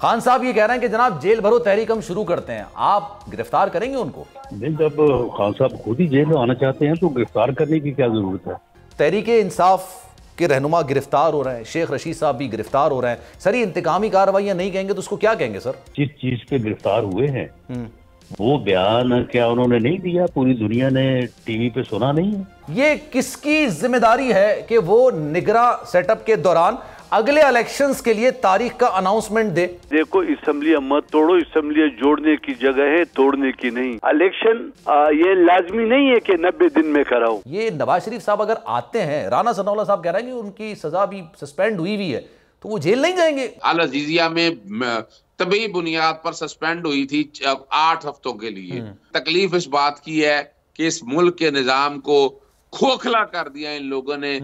खान साहब ये कह रहे हैं कि जनाब जेल भरो तहरीक हम शुरू करते हैं, आप गिरफ्तार करेंगे उनको? नहीं, जब खान साहब खुद ही जेल में आना चाहते हैं तो गिरफ्तार करने की क्या जरूरत है? तहरीक इंसाफ के रहनुमा गिरफ्तार हो रहे हैं, शेख रशीद साहब भी गिरफ्तार हो रहे हैं। सर ये इंतकामी कार्रवाइयां नहीं कहेंगे तो उसको क्या कहेंगे सर? जिस चीज पे गिरफ्तार हुए हैं वो बयान क्या उन्होंने नहीं दिया? पूरी दुनिया ने टीवी पे सुना नहीं है? ये किसकी जिम्मेदारी है कि वो निगरां सेटअप के दौरान अगले इलेक्शंस के लिए तारीख का अनाउंसमेंट दे? देखो, असेंबलियां मत तोड़ो, असेंबलियां जोड़ने की जगह है, तोड़ने की नहीं। इलेक्शन ये लाजमी नहीं है कि 90 दिन में कराओ। ये नवाज शरीफ साहब अगर आते हैं, राना सनाउल्लाह साहब कह रहे हैं कि उनकी सजा भी सस्पेंड हुई है, तो वो जेल नहीं जाएंगे? अल अजीजिया में तभी बुनियाद पर सस्पेंड हुई थी 8 हफ्तों के लिए। तकलीफ इस बात की है कि इस मुल्क के निजाम को खोखला कर दिया इन लोगों ने।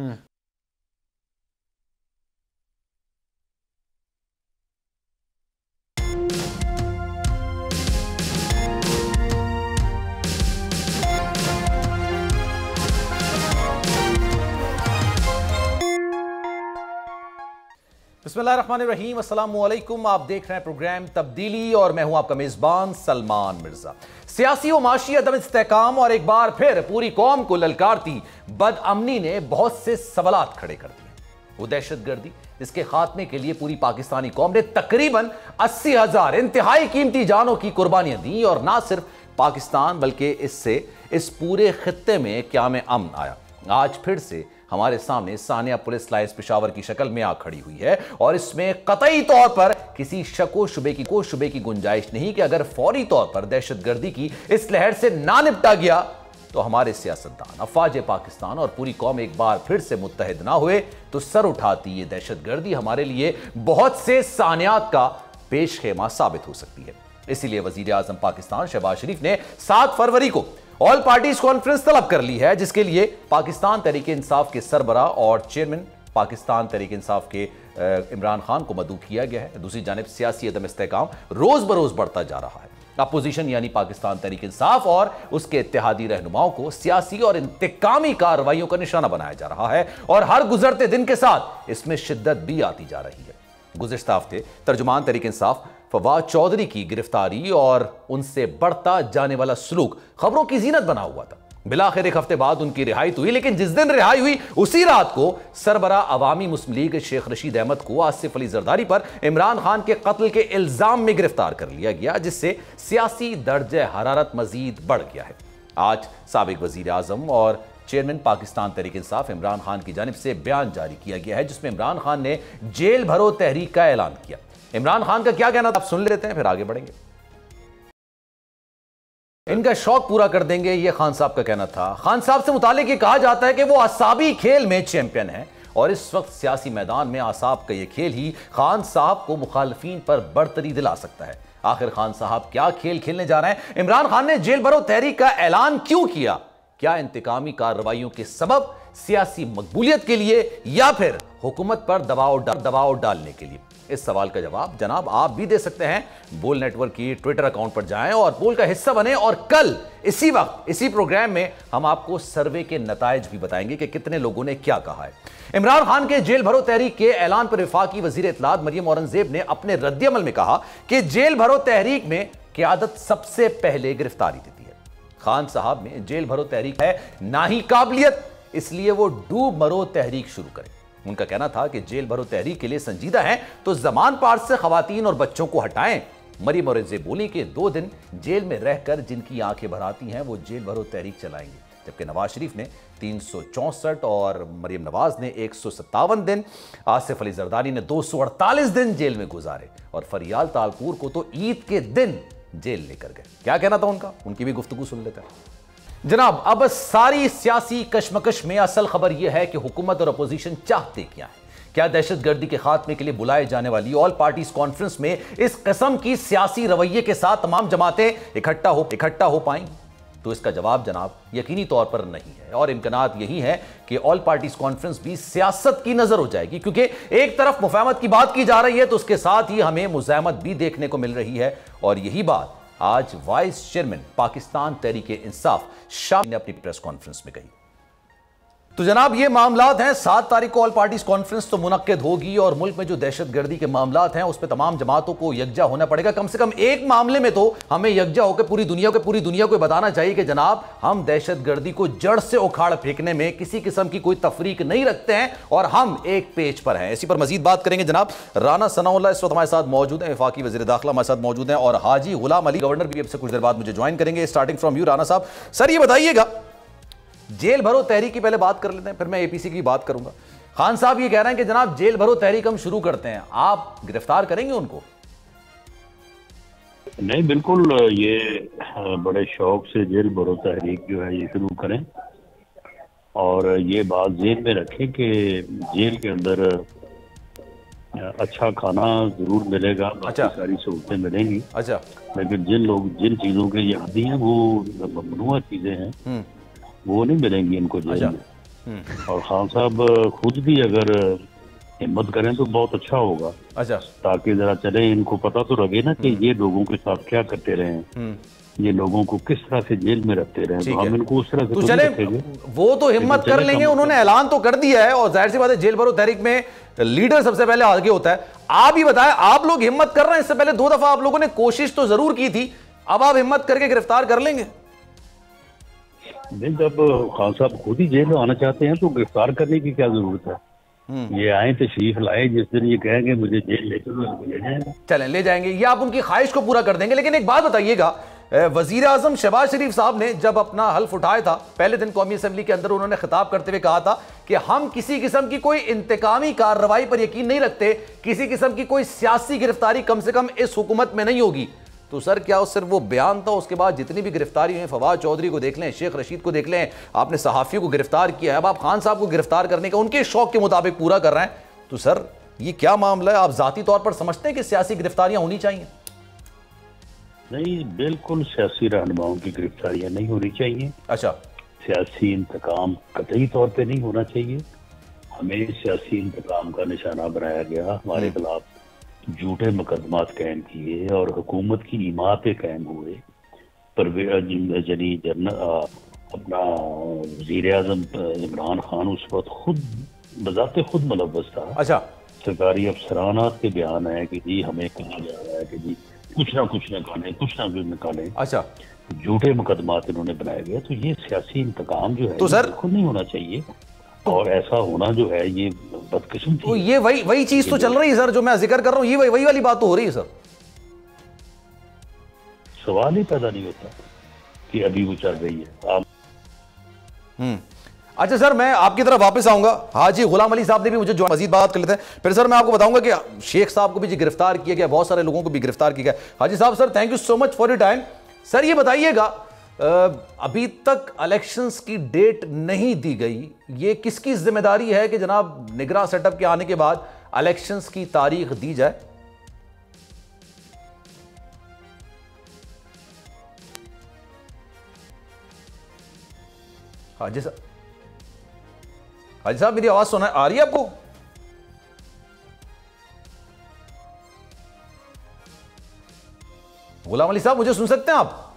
बिस्मिल्लाहिर्रहमानिर्रहीम, अस्सलामुअलैकुम। आप देख रहे हैं प्रोग्राम तब्दीली और मैं हूं आपका मेजबान सलमान मिर्जा। सियासी व माशी अदम इस्तेहकाम और एक बार फिर पूरी कौम को ललकारती बदअमनी ने बहुत से सवालात खड़े कर दिए। वो दहशतगर्दी जिसके खात्मे के लिए पूरी पाकिस्तानी कौम ने तकरीबन 80,000 इंतहाई कीमती जानों की कुर्बानियां दी, और ना सिर्फ पाकिस्तान बल्कि इससे इस पूरे खित्ते में क़याम अमन आया। आज फिर से हमारे सामने सानिया पुलिस लाइंस पेशावर की शक्ल में आ खड़ी हुई है, और इसमें कतई तौर पर किसी शको शुबे की गुंजाइश नहीं कि अगर फौरी तौर पर दहशतगर्दी की इस लहर से ना निपटा गया तो हमारे सियासतदान, अफवाज पाकिस्तान और पूरी कौम एक बार फिर से मुत्तहिद ना हुए तो सर उठाती ये दहशतगर्दी हमारे लिए बहुत से सानियात का पेशखेमा साबित हो सकती है। इसीलिए वजीर आजम पाकिस्तान शहबाज शरीफ ने 7 फरवरी को ऑल पार्टीज कॉन्फ्रेंस तलब कर ली है, जिसके लिए पाकिस्तान तहरीक इंसाफ के सरबरा और चेयरमैन पाकिस्तान तहरीक इंसाफ के इमरान खान को मदऊ किया गया है। दूसरी जानिब सियासी अदम इस्तेहकाम रोज बरोज बढ़ता जा रहा है। अपोजिशन यानी पाकिस्तान तहरीक इंसाफ और उसके इत्तेहादी रहनुमाओं को सियासी और इंतकामी कार्रवाइयों का निशाना बनाया जा रहा है, और हर गुजरते दिन के साथ इसमें शिद्दत भी आती जा रही है। गुज़िश्ता हफ्ते तर्जुमान तहरीक इंसाफ फवाद चौधरी की गिरफ्तारी और उनसे बढ़ता जाने वाला सलूक खबरों की जीनत बना हुआ था। बिलाखिर एक हफ्ते बाद उनकी रिहाई तो हुई, लेकिन जिस दिन रिहाई हुई उसी रात को सरबरा अवामी मुस्लिम लीग शेख रशीद अहमद को आसिफ अली जरदारी पर इमरान खान के कत्ल के इल्जाम में गिरफ्तार कर लिया गया, जिससे सियासी दर्जे हरारत मजीद बढ़ गया है। आज साबिक वजीर आजम और चेयरमैन पाकिस्तान तहरीक इंसाफ इमरान खान की जानिब से बयान जारी किया गया है, जिसमें इमरान खान ने जेल भरो तहरीक का ऐलान किया। इमरान खान का क्या कहना था आप सुन लेते हैं, फिर आगे बढ़ेंगे। इनका शौक पूरा कर देंगे, यह खान साहब का कहना था। खान साहब से मुतालिक ये कहा जाता है कि वो असाबी खेल में चैंपियन है, और इस वक्त सियासी मैदान में आसाब का यह खेल ही खान साहब को मुखालफीन पर बरतरी दिला सकता है। आखिर खान साहब क्या खेल खेलने जा रहे हैं? इमरान खान ने जेल भरो तहरीक का ऐलान क्यों किया? क्या इंतकामी कार्रवाइयों के सबब सियासी मकबूलियत के लिए, या फिर हुकूमत पर दबाव डालने के लिए? इस सवाल का जवाब जनाब आप भी दे सकते हैं। बोल नेटवर्क की ट्विटर अकाउंट पर जाएं और बोल का हिस्सा बने, और कल इसी वक्त इसी प्रोग्राम में हम आपको सर्वे के नताइज भी बताएंगे कि कितने लोगों ने क्या कहा है। इमरान खान के जेल भरो तहरीक के ऐलान पर वफाकी वजीर इत्तलात मरियम औरंगजेब ने अपने रद्दअमल में कहा कि जेल भरो तहरीक में क़यादत सबसे पहले गिरफ्तारी देती है। खान साहब में जेल भरो तहरीक है ना ही काबिलियत, इसलिए वो डूब मरो तहरीक शुरू करें। उनका कहना था कि जेल भरो तहरीक के लिए संजीदा है तो जमान पार्ट से खवातीन और बच्चों को हटाएं। मरियम औरंगजेब बोली कि 2 दिन जेल में रहकर जिनकी आंखें भर आती हैं वो जेल भरो तहरीक चलाएंगे, जबकि नवाज शरीफ ने 364 और मरियम नवाज ने 157 दिन, आसिफ अली जरदारी ने 248 दिन जेल में गुजारे, और फरियाल तालपुर को तो ईद के दिन जेल लेकर गए। क्या कहना था उनका, उनकी भी गुफ्तगू सुन लेते हैं। जनाब अब सारी सियासी कशमकश में असल खबर यह है कि हुकूमत और अपोजिशन चाहते क्या है। क्या दहशतगर्दी के खात्मे के लिए बुलाए जाने वाली ऑल पार्टीज कॉन्फ्रेंस में इस किस्म की सियासी रवैये के साथ तमाम जमातें इकट्ठा हो पाएंगी? तो इसका जवाब जनाब यकीनी तौर पर नहीं है, और इम्कानात यही है कि ऑल पार्टीज कॉन्फ्रेंस भी सियासत की नजर हो जाएगी, क्योंकि एक तरफ मुफाहमत की बात की जा रही है तो उसके साथ ही हमें मुज़ाहमत भी देखने को मिल रही है। और यही बात आज वाइस चेयरमैन पाकिस्तान तहरीक इंसाफ शाह ने अपनी प्रेस कॉन्फ्रेंस में कही। तो जनाब ये मामलात हैं, 7 तारीख को ऑल पार्टीज कॉन्फ्रेंस तो मुनक्किद होगी और मुल्क में जो दहशतगर्दी के मामलात हैं उस पर तमाम जमातों को यकजा होना पड़ेगा। कम से कम एक मामले में तो हमें यकजा होकर पूरी दुनिया को बताना चाहिए कि जनाब हम दहशतगर्दी को जड़ से उखाड़ फेंकने में किसी किस्म की कोई तफरीक नहीं रखते हैं और हम एक पेज पर हैं। इसी पर मजीद बात करेंगे। जनाब राना सनाउल्लाह इस वक्त हमारे साथ मौजूद हैं, वफाकी वज़ीर दाखिला हमारे साथ मौजूद हैं और हाजी गुलाम अली गवर्नर भी अब से कुछ देर बाद मुझे ज्वाइन करेंगे। स्टार्टिंग फ्रॉम यू राना साहब, सर ये बताइएगा, जेल भरो तहरीक की पहले बात कर लेते हैं, फिर मैं एपीसी की बात करूंगा। खान साहब ये कह रहे हैं कि जनाब जेल भरो तहरीक हम शुरू करते हैं, आप गिरफ्तार करेंगे उनको? नहीं, बिल्कुल, ये बड़े शौक से जेल भरो तहरीक जो है ये शुरू करें और ये बात ज़हन में रखें कि जेल के अंदर अच्छा खाना जरूर मिलेगा, बाकी सारी सहूलतें मिलेंगी। अच्छा, लेकिन जिन चीज़ों के ये आदी हैं वो ममनुआ चीज़ें हैं, वो नहीं मिलेंगी इनको जेल में। और खान साहब खुद भी अगर हिम्मत करें तो बहुत अच्छा होगा। अच्छा, ताकि जरा चले, इनको पता तो लगे ना कि ये लोगों के साथ क्या करते रहे हैं, ये लोगों को किस तरह से जेल में रखते रहे, तो हम इनको उस तरह से तो चले, वो तो हिम्मत कर लेंगे, उन्होंने ऐलान तो कर दिया है और जाहिर सी बात है जेल भरो तहरीक में लीडर सबसे पहले आगे होता है। आप ही बताएं, आप लोग हिम्मत कर रहे हैं, इससे पहले 2 दफा आप लोगों ने कोशिश तो जरूर की थी, अब आप हिम्मत करके गिरफ्तार कर लेंगे? नहीं, जब खान साहब खुद ही जेल में आना चाहते हैं तो गिरफ्तार करने की क्या जरूरत है? ये आए तशरीफ लाए, जिस दिन ये कहेंगे मुझे जेल ले चलो ले जाएंगे, चलें ले जाएंगे, ये आप उनकी ख्वाहिश को पूरा कर देंगे। लेकिन एक बात बताइएगा, वजीर आजम शहबाज शरीफ साहब ने जब अपना हल्फ उठाया था पहले दिन कौमी असेंबली के अंदर, उन्होंने खिताब करते हुए कहा था कि हम किसी किस्म की कोई इंतकामी कार्रवाई पर यकीन नहीं रखते, किसी किस्म की कोई सियासी गिरफ्तारी कम से कम इस हुकूमत में नहीं होगी। तो सर क्या सिर्फ वो बयान था? उसके बाद जितनी भी गिरफ्तारी हुई, फवाद चौधरी को देख लें, शेख रशीद को देख लें, आपने सहाफ़ियों को गिरफ्तार किया है, अब आप खान साहब को गिरफ्तार करने का उनके शौक के मुताबिक पूरा कर रहे हैं। तो सर ये क्या मामला है? आप जाती तौर पर समझते हैं कि सियासी गिरफ्तारियां होनी चाहिए? नहीं, बिल्कुल सियासी रहनुमाओं की गिरफ्तारियां नहीं होनी चाहिए। अच्छा, सियासी इंतकाम कतई तौर पे नहीं होना चाहिए। हमें सियासी इंतकाम का निशाना बनाया गया, हमारे खिलाफ झूठे मुकदमात कायम किए और हुकूमत की इमारतें कायम हुए। अपना वज़ीर आज़म इमरान खान उस वक्त खुद बजाते खुद मुलव्वस था। अच्छा, सरकारी अफसरानात के बयान है कि जी हमें कहा जा रहा है कि जी कुछ ना कुछ निकालें, कुछ ना कुछ निकालें। अच्छा, झूठे मुकदमात इन्होंने बनाए गए। तो ये सियासी इंतकाम जो है तो सर बिल्कुल नहीं होना चाहिए और ऐसा होना जो है ये बदकिस्मती। तो ये वही चीज तो चल रही है सर, जो मैं जिक्र कर रहा हूँ, ये वही वाली बात तो हो रही है सर। सवाल ही पैदा नहीं होता कि अभी वो चल रही है। आप अच्छा सर, मैं आपकी तरफ वापस आऊंगा। हाजी गुलाम अली साहब ने भी मुझे जो मजीद बात कर लेते हैं, फिर सर मैं आपको बताऊंगा कि शेख साहब को भी गिरफ्तार किया गया, बहुत सारे लोगों को भी गिरफ्तार किया गया। हाजी साहब sir thank you so much for your time. Sir ये बताइएगा, अभी तक इलेक्शंस की डेट नहीं दी गई, ये किसकी जिम्मेदारी है कि जनाब निगरान सेटअप के आने के बाद इलेक्शंस की तारीख दी जाए? हाजी साहब, हाजी साहब मेरी आवाज सुना आ रही है आपको? गुलाम अली साहब मुझे सुन सकते हैं आप?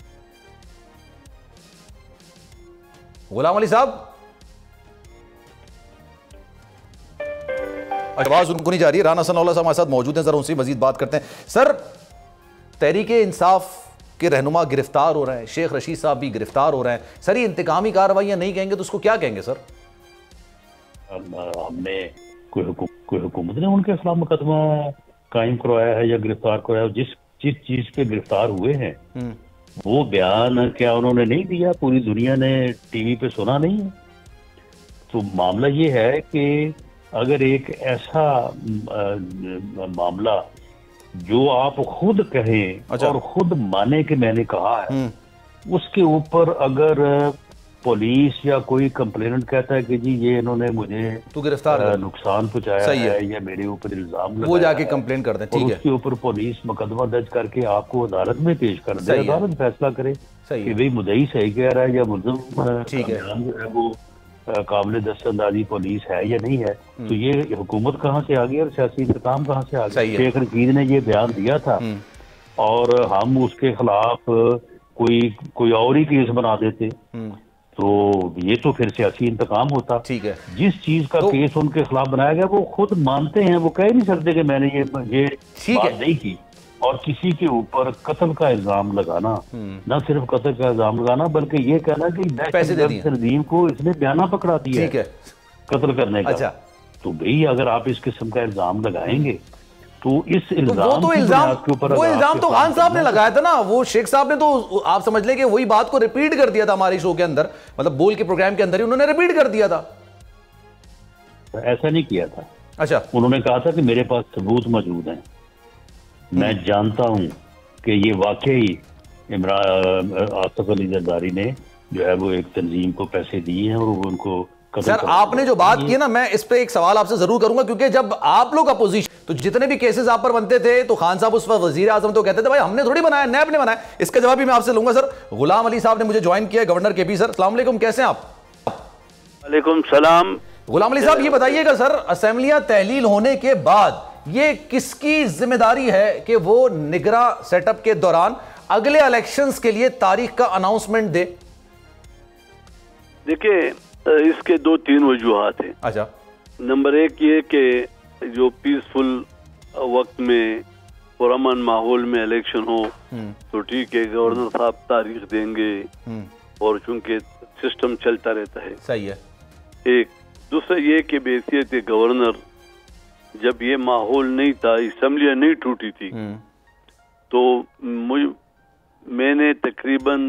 गुलाम अली साहब आवाज उनको नहीं जा रही है। राना सनाउल्लाह साहब हमारे साथ मौजूद हैं, जरा उनसे मजीद बात करते हैं। सर तहरीके इंसाफ के रहनुमा गिरफ्तार हो रहे हैं, शेख रशीद साहब भी गिरफ्तार हो रहे हैं, सर ये इंतकामी कार्रवाइयां नहीं कहेंगे तो उसको क्या कहेंगे सर? हमने कोई हुकूमत ने उनके खिलाफ मुकदमा कायम करवाया है या गिरफ्तार करवाया? जिस चीज पे गिरफ्तार हुए हैं वो बयान क्या उन्होंने नहीं दिया? पूरी दुनिया ने टीवी पे सुना नहीं है? तो मामला ये है कि अगर एक ऐसा मामला जो आप खुद कहें अच्छा। और खुद माने कि मैंने कहा है, उसके ऊपर अगर पुलिस या कोई कंप्लेनेंट कहता है कि जी ये इन्होंने मुझे तो गिरफ्तार नुकसान पहुंचाया है या मेरे ऊपर इल्जाम वो जाके कंप्लेन कर दें, ठीक है, उसके ऊपर पुलिस मुकदमा दर्ज करके आपको अदालत में पेश कर दे, अदालत फैसला करे कि भाई मुद्दई सही कह रहा है या मुल्ज़िम ठीक है जो है वो काबिल दस्तअंदाजी पुलिस है या नहीं है। तो ये हुकूमत कहाँ से आ गई और सियासी इंतकाम कहाँ से आ गया? शेख रशीद ने ये बयान दिया था और हम उसके खिलाफ कोई और ही केस बना देते तो ये तो फिर सियासी इंतकाम होता। ठीक है। जिस चीज का केस उनके खिलाफ बनाया गया वो खुद मानते हैं, वो कह नहीं सकते कि मैंने ये बात नहीं की। और किसी के ऊपर कत्ल का इल्जाम लगाना, न सिर्फ कत्ल का इल्जाम लगाना बल्कि ये कहना कि तंजीम को इसने बयाना पकड़ा दिया है कत्ल करने का। अच्छा। तो भाई अगर आप इस किस्म का इल्जाम लगाएंगे तो इस इल्जाम वो इल्जाम तो खान साहब ने लगाया था ना, वो शेख साहब ने तो आप समझ लें कि वही बात को रिपीट कर दिया था हमारे शो के अंदर, मतलब बोल के प्रोग्राम के अंदर ही उन्होंने रिपीट कर दिया था। ऐसा नहीं किया था। अच्छा। उन्होंने कहा था कि मेरे पास सबूत मौजूद हैं, मैं जानता हूं कि ये वाकई आसिफ अली जरदारी ने जो है वो एक तंजीम को पैसे दिए हैं और वो उनको। सर आपने जो बात की ना, मैं इस पे एक सवाल आपसे जरूर करूंगा, क्योंकि जब आप लोग अपोजिशन, तो जितने भी केसेस आप पर बनते थे तो खान साहब उस वक्त वजीर आजम तो कहते थे भाई हमने थोड़ी बनाया, नैब ने बनाया। इसका जवाब भी मैं आपसे लूंगा। सर गुलाम अली साहब ने मुझे ज्वाइन किया, गवर्नर केपी सर, अस्सलाम वालेकुम, कैसे हैं आप? वालेकुम सलाम। गुलाम अली साहब ये बताइएगा सर, असेंबलियां तहलील होने के बाद ये किसकी जिम्मेदारी है कि वो निगरां सेटअप के दौरान अगले इलेक्शंस के लिए तारीख का अनाउंसमेंट दे? देखिए इसके 2-3 वजूहात हैं। अच्छा। नंबर एक ये कि जो पीसफुल वक्त में पुरअमन माहौल में इलेक्शन हो तो ठीक है, गवर्नर साहब तारीख देंगे और चूंकि सिस्टम चलता रहता है। सही है। एक दूसरा ये कि बेहसियत गवर्नर जब ये माहौल नहीं था, असेंबलियां नहीं टूटी थी, तो मैंने तकरीबन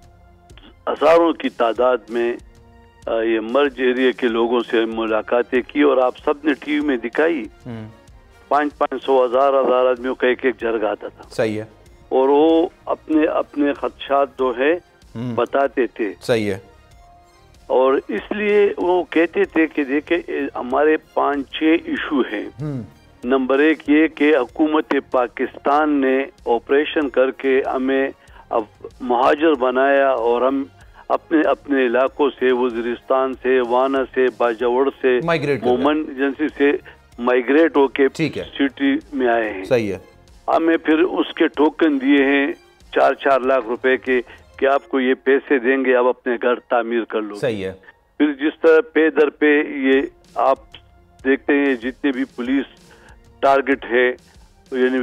हजारों की तादाद में ये मर्ज एरिया के लोगों से मुलाकातें की और आप सब ने टीवी में दिखाई। 500-500 हज़ार आदमियों का एक जरगा आता था। सही है। और वो अपने अपने खदशात जो है बताते थे। सही है। और इसलिए वो कहते थे कि देखे हमारे 5-6 इशू हैं। नंबर एक ये कि हुकूमत पाकिस्तान ने ऑपरेशन करके हमें अब मुहाजिर बनाया और हम अपने अपने इलाकों से, वजीरिस्तान से, वाना से, बाजावड़ से, मोमन एजेंसी से माइग्रेट होके सिटी में आए हैं। सही है। हमें फिर उसके टोकन दिए हैं 4-4 लाख रुपए के कि आपको ये पैसे देंगे, आप अपने घर तामीर कर लो। सही है। फिर जिस तरह पे दर पे ये आप देखते हैं जितने भी पुलिस टारगेट है, यानी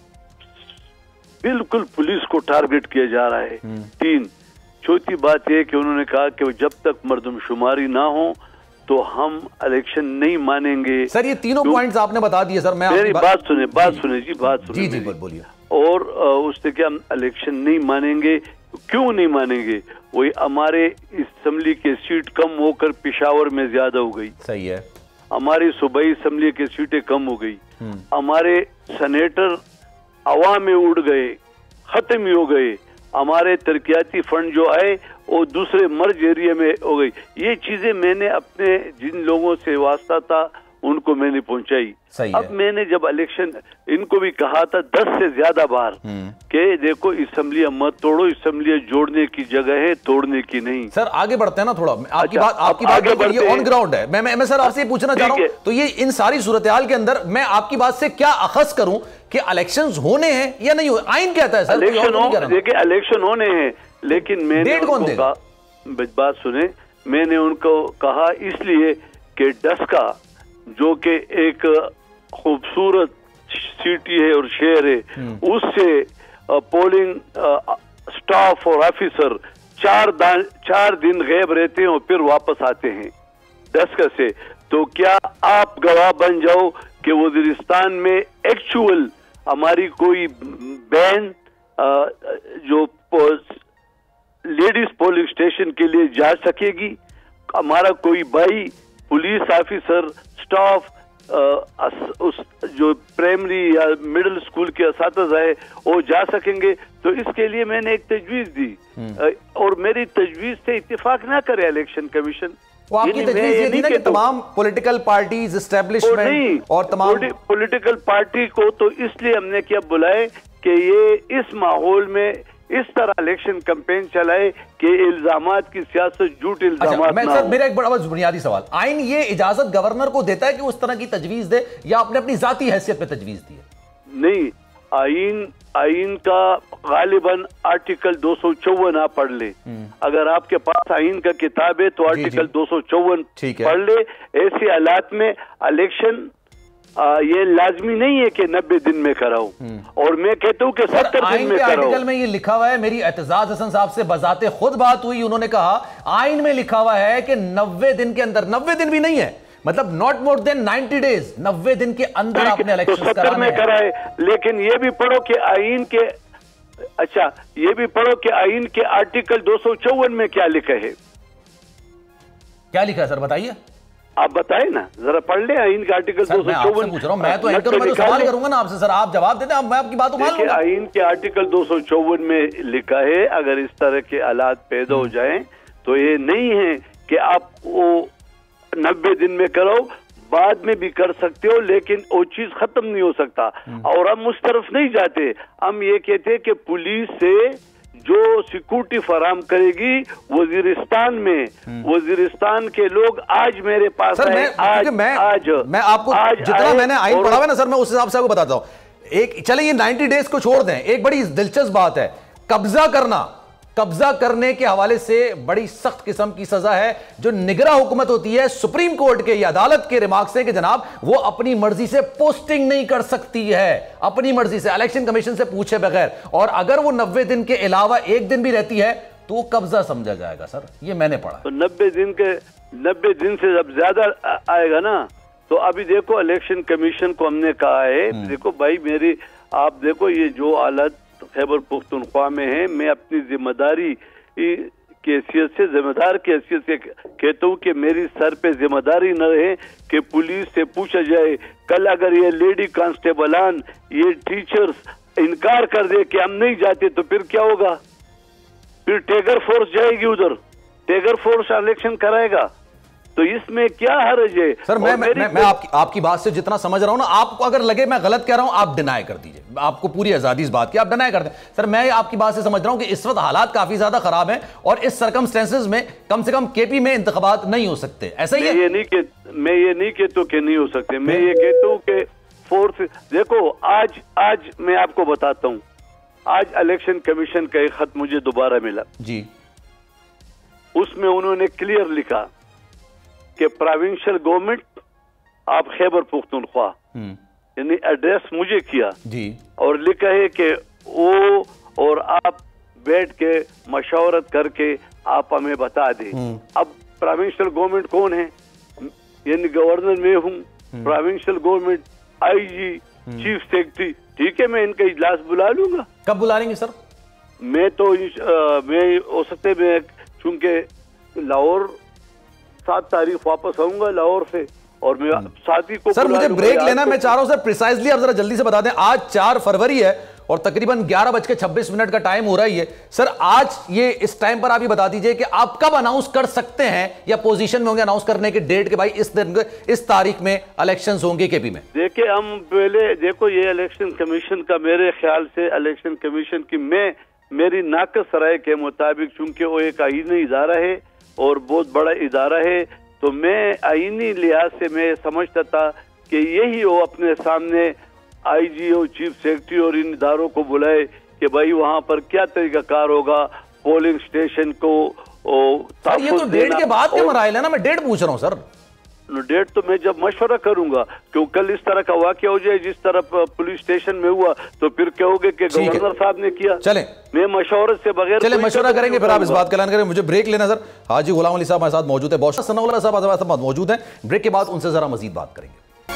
बिल्कुल पुलिस को टारगेट किया जा रहा है। 3, चौथी बात यह कि उन्होंने कहा कि जब तक मर्दमशुमारी ना हो तो हम इलेक्शन नहीं मानेंगे। सर ये तीनों पॉइंट्स आपने बता दिए सर। मैं मेरी बात सुने जी बोलिए। और उससे क्या हम इलेक्शन नहीं मानेंगे? क्यों नहीं मानेंगे? वही हमारे असेंबली के सीट कम होकर पेशावर में ज्यादा हो गई। सही है। हमारी सूबाई असेंबली की सीटें कम हो गई। हमारे सेनेटर हवा में उड़ गए, खत्म ही हो गए। हमारे तरक्याती फंड जो आए वो दूसरे मर्ज एरिया में हो गई। ये चीजें मैंने अपने जिन लोगों से वास्ता था उनको मैंने पहुंचाई। अब मैंने जब इलेक्शन इनको भी कहा था 10 से ज्यादा बार कि देखो असेंबलियां मत तोड़ो, असेंबलियां जोड़ने की जगह है, तोड़ने की नहीं। सर आगे बढ़ते हैं ना थोड़ा। आपकी बात ये ऑन ग्राउंड है। मैं सर आपसे पूछना चाह रहा हूं, तो ये इन सारी सूरत-ए-हाल के अंदर मैं आपकी बात से क्या अखज़ करूं कि इलेक्शंस होने हैं या नहीं? आइन कहता है सर देखिए इलेक्शन होने हैं, लेकिन मैंने बात सुने, मैंने उनको कहा इसलिए कि डस्का जो कि एक खूबसूरत सिटी है और शहर है, उससे पोलिंग स्टाफ और ऑफिसर 4 दिन गायब रहते हैं और फिर वापस आते हैं डस्का से। तो क्या आप गवाह बन जाओ कि वजीरिस्तान में एक्चुअल हमारी कोई बहन जो लेडीज पोलिंग स्टेशन के लिए जा सकेगी? हमारा कोई भाई पुलिस ऑफिसर स्टाफ उस जो प्राइमरी या मिडिल स्कूल के असातिज़ा है वो जा सकेंगे? तो इसके लिए मैंने एक तजवीज़ दी और मेरी तजवीज़ से इत्तेफाक ना करे इलेक्शन कमीशन। वो आपकी तजवीज़ ये थी ना कि तमाम पॉलिटिकल पार्टीज, एस्टेब्लिशमेंट और तमाम पॉलिटिकल पार्टी को तो इसलिए हमने क्या बुलाए कि ये इस माहौल में इस तरह इलेक्शन कैंपेन चलाए कि इल्जामात की सियासत, झूठ इल्जामात ना हो। मेरा एक बड़ा बुनियादी सवाल, आइन ये इजाजत गवर्नर को देता है कि उस तरह की तजवीज दे या आपने अपनी जाती हैसियत पे तजवीज दी है? नहीं, आइन का गालिबन आर्टिकल 254 आप पढ़ ले। अगर आपके पास आइन का किताब है तो आर्टिकल 254 पढ़ ले। ऐसे हालात में इलेक्शन ये लाजमी नहीं है कि 90 दिन में कराओ, और मैं कहता हूं कि 70 दिन में कराओ। आर्टिकल में ये लिखा हुआ है, मेरी एतजाज हसन साहब से बजाते खुद बात हुई, उन्होंने कहा आइन में लिखा हुआ है कि 90 दिन के अंदर, 90 दिन भी नहीं है, मतलब नॉट मोर देन 90 डेज, 90 दिन के अंदर आपने इलेक्शन कराए। लेकिन ये भी पढ़ो कि आइन के, अच्छा ये भी पढ़ो कि आइन के आर्टिकल 254 में क्या लिखा है। क्या लिखा है सर, बताइए। आप बताए ना, जरा पढ़ ले आइन का आर्टिकल 254। पूछ रहा हूं मैं, तो एंकर में तो सवाल करूंगा ना आपसे, सर आप जवाब देते हैं, मैं आपकी बात उमान लूंगा। आइन के आर्टिकल 254 में लिखा है अगर इस तरह के हालात पैदा हो जाएं तो ये नहीं है कि आप वो 90 दिन में करो, बाद में भी कर सकते हो, लेकिन वो चीज खत्म नहीं हो सकता। और हम उस तरफ नहीं जाते, हम ये कहते हैं कि पुलिस से जो सिक्योरिटी फराम करेगी वजीरिस्तान में, वजीरिस्तान के लोग आज मेरे पास सर, मैं आपको जितना मैंने आइन पढ़ा हुआ ना सर, मैं उस हिसाब से आपको बताता हूं। एक चले ये 90 डेज को छोड़ दें, एक बड़ी दिलचस्प बात है, कब्जा करना, कब्जा करने के हवाले से बड़ी सख्त किस्म की सजा है। जो निगरान हुकूमत होती है, सुप्रीम कोर्ट के या अदालत के रिमार्क्स हैं कि जनाब वो अपनी मर्जी से पोस्टिंग नहीं कर सकती है, अपनी मर्जी से, इलेक्शन कमीशन से पूछे बगैर, और अगर वो 90 दिन के अलावा एक दिन भी रहती है तो वो कब्जा समझा जाएगा। सर ये मैंने पढ़ा। तो 90 दिन से जब ज्यादा आएगा ना, तो अभी देखो इलेक्शन कमीशन को हमने कहा है, देखो भाई मेरी, आप देखो ये जो हालत खैबर पुख्तनख्वा में है, मैं अपनी जिम्मेदारी की हैसियत से, जिम्मेदार की हैसियत से कहता हूँ कि मेरी सर पे जिम्मेदारी न रहे कि पुलिस से पूछा जाए। कल अगर ये लेडी कांस्टेबलान, ये टीचर्स इनकार कर दे कि हम नहीं जाते तो फिर क्या होगा? फिर टैगर फोर्स जाएगी उधर, टैगर फोर्स इलेक्शन कराएगा, तो इसमें क्या हर्ज है? सर मैं आपकी बात से जितना समझ रहा हूं ना, आपको अगर लगे मैं गलत कह रहा हूं आप डिनाई कर दीजिए, आपको पूरी आजादी इस बात की, आप डिनाई कर दें। सर मैं आपकी बात से समझ रहा हूं कि इस वक्त हालात काफी ज्यादा खराब हैं और इस सर्कमस्टेंसेस में कम से कम केपी में इंतखाबात नहीं हो सकते, ऐसा ही है? मैं ये नहीं कहता कि नहीं हो सकते, मैं ये कहता हूं कि फोर्स, देखो आज मैं आपको बताता हूं, आज इलेक्शन कमीशन का एक खत मुझे दोबारा मिला जी, उसमें उन्होंने क्लियर लिखा कि प्रोविंशियल गवर्नमेंट आप खैबर पुख्तनख्वा, यानी एड्रेस मुझे किया जी, और लिखा है कि वो और आप बैठ के मशवरत करके आप हमें बता दें। अब प्रोविंशियल गवर्नमेंट कौन है? यानी गवर्नर मैं हूँ, provincial government IG, chief secretary, ठीक है, मैं इनका इजलास बुला लूंगा। कब बुला लेंगे सर? मैं तो मैं हो सकते, मैं चूंकि लाहौर 7 तारीख वापस आऊंगा लाहौर से, और मैं साथी को सर मुझे ब्रेक लेना, मैं चाह रहा हूं सर प्रिसाइजली आप जरा जल्दी से बता दें। आज 4 फरवरी है और तकरीबन 11:26 का टाइम हो रहा है। सर आज ये इस टाइम पर आप ये बता दीजिए कि आप कब अनाउंस कर सकते हैं या पोजीशन में होंगे अनाउंस करने के डेट के, भाई इस दिन इस तारीख में इलेक्शंस होंगे केपी में? देखिए हम पहले देखो, ये इलेक्शन कमीशन का, मेरे ख्याल से इलेक्शन कमीशन की मेरी नाकस राय के मुताबिक, चूंकि वो एक आईनी इदारा है और बहुत बड़ा इदारा है, तो मैं आईनी लिहाज से मैं समझता था कि यही वो अपने सामने आईजी और चीफ सेक्रेटरी और इन इदारों को बुलाए कि भाई वहां पर क्या तरीकाकार होगा, पोलिंग स्टेशन को ये तो डेट के बाद के मराइल है ना, मैं डेट पूछ रहा हूँ सर। डेट तो मैं जब मशवरा करूंगा, क्यों कल इस तरह का वाकया हो जाए जिस तरह पुलिस स्टेशन में हुआ, तो फिर कहोगे कि गवर्नर साहब ने किया। चलें, मैं मशवरे से बगैर चले मशवरा करेंगे, फिर आप इस बात का ऐलान करें। मुझे ब्रेक लेना सर। हाजी गुलाम अली साहब हमारे साथ मौजूद है, बहुत सनाउल्लाह साहब हमारे साथ मौजूद हैं। ब्रेक के बाद उनसे जरा मजीद बात करेंगे।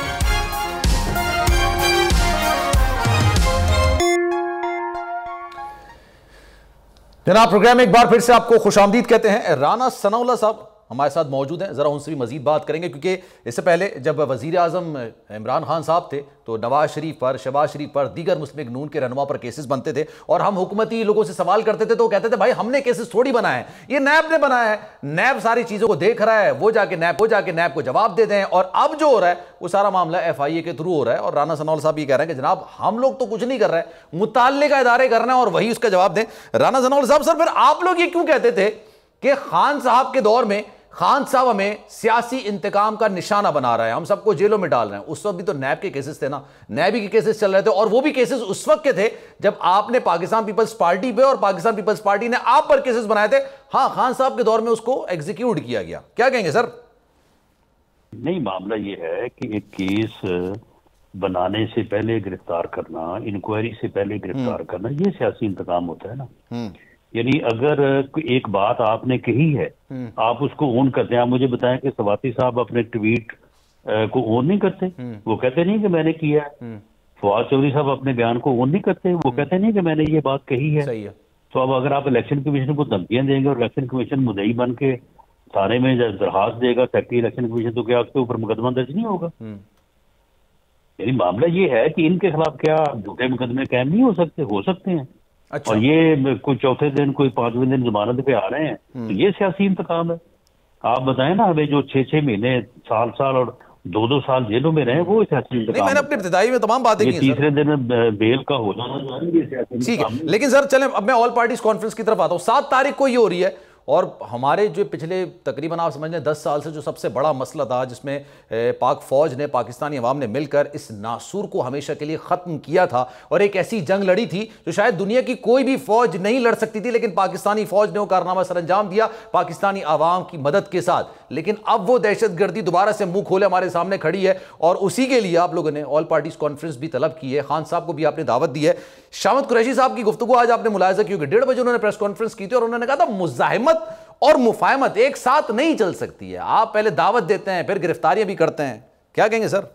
जनाब प्रोग्राम में एक बार फिर से आपको खुशामदीद कहते हैं। राना सनाउल्लाह साहब हमारे साथ मौजूद हैं, ज़रा उनसे भी मजीद बात करेंगे, क्योंकि इससे पहले जब वज़ीर आज़म इमरान खान साहब थे तो नवाज शरीफ पर, शहबाज शरीफ पर, दीगर मुस्लिम नून के रहनुमा पर केसेस बनते थे और हम हुकूमती लोगों से सवाल करते थे तो वो कहते थे भाई हमने केसेस थोड़ी बनाए हैं, ये नैब ने बनाया है, नैब सारी चीज़ों को देख रहा है, वो जाके नैब को जवाब दे दें। और अब जो हो रहा है वो सारा मामला FIA के थ्रू हो रहा है और राना सनाउल्लाह साहब ये कह रहे हैं कि जनाब हम लोग तो कुछ नहीं कर रहे हैं, मुताल्लिका इदारे कर रहे हैं और वही उसका जवाब दें। राना सनाउल्लाह साहब, सर फिर आप लोग ये क्यों कहते थे कि खान साहब के दौर में खान साहब हमें सियासी इंतकाम का निशाना बना रहे हैं, हम सबको जेलों में डाल रहे हैं। उस वक्त भी तो नैब के केसेस थे ना, नैब के केसेस चल रहे थे, और वो भी केसेस उस वक्त के थे जब आपने पाकिस्तान पीपल्स पार्टी पे और पाकिस्तान पीपल्स पार्टी ने आप पर केसेस बनाए थे। हाँ, खान साहब के दौर में उसको एग्जीक्यूट किया गया। क्या कहेंगे सर? नहीं, मामला ये है कि एक केस बनाने से पहले गिरफ्तार करना, इंक्वायरी से पहले गिरफ्तार करना, ये सियासी इंतकाम होता है ना। यानी अगर एक बात आपने कही है, आप उसको ओन करते हैं। आप मुझे बताएं कि सवाती साहब अपने ट्वीट को ओन नहीं करते, वो कहते नहीं कि मैंने किया है। फवाद चौधरी साहब अपने बयान को ओन नहीं करते, वो कहते नहीं कि मैंने ये बात कही है। सही है। तो अब अगर आप इलेक्शन कमीशन को धमकियां देंगे और इलेक्शन कमीशन मुद्दई बन के थाने में दरखास्त देगा सेक्रेटरी इलेक्शन कमीशन, तो क्या उसके ऊपर मुकदमा दर्ज नहीं होगा? यानी मामला ये है कि इनके खिलाफ क्या झूठे मुकदमे कायम नहीं हो सकते? हो सकते हैं। अच्छा। और ये कोई चौथे दिन, कोई 5वें दिन जमानत पे आ रहे हैं, तो ये सियासी इंतकाम है। आप बताएं ना, हमें जो 6-6 महीने, साल और 2-2 साल जेलों में रहे, वो सियासी इंतकाम। मैंने अपनी इब्तिदाई में तमाम बातें की, तीसरे दिन बेल का हो जाना, ठीक है। लेकिन सर चलें, अब मैं ऑल पार्टीज कॉन्फ्रेंस की तरफ आता हूं। 7 तारीख को ये हो रही है, और हमारे जो पिछले तकरीबन आप समझ लें 10 साल से जो सबसे बड़ा मसला था, जिसमें पाक फौज ने, पाकिस्तानी अवाम ने मिलकर इस नासूर को हमेशा के लिए ख़त्म किया था, और एक ऐसी जंग लड़ी थी जो शायद दुनिया की कोई भी फौज नहीं लड़ सकती थी, लेकिन पाकिस्तानी फौज ने वो कारनामा सर अंजाम दिया पाकिस्तानी अवाम की मदद के साथ। लेकिन अब वो दहशतगर्दी दोबारा से मुंह खोले हमारे सामने खड़ी है, और उसी के लिए आप लोगों ने ऑल पार्टीज कॉन्फ्रेंस भी तलब की है। खान साहब को भी आपने दावत दी है। शामत कुरैशी साहब की गुफ्तगू आज आपने मुलाहिजा की, क्योंकि 1:30 बजे उन्होंने प्रेस कॉन्फ्रेंस की थी और उन्होंने कहा था मुजाहिमत और मुफाहमत एक साथ नहीं चल सकती है। आप पहले दावत देते हैं, फिर गिरफ्तारियां भी करते हैं। क्या कहेंगे सर?